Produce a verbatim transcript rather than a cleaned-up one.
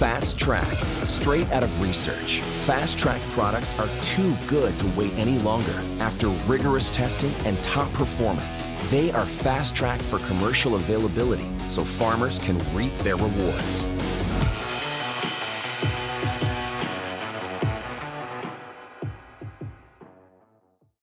Fast Track, straight out of research. Fast Track products are too good to wait any longer. After rigorous testing and top performance, they are fast tracked for commercial availability so farmers can reap their rewards.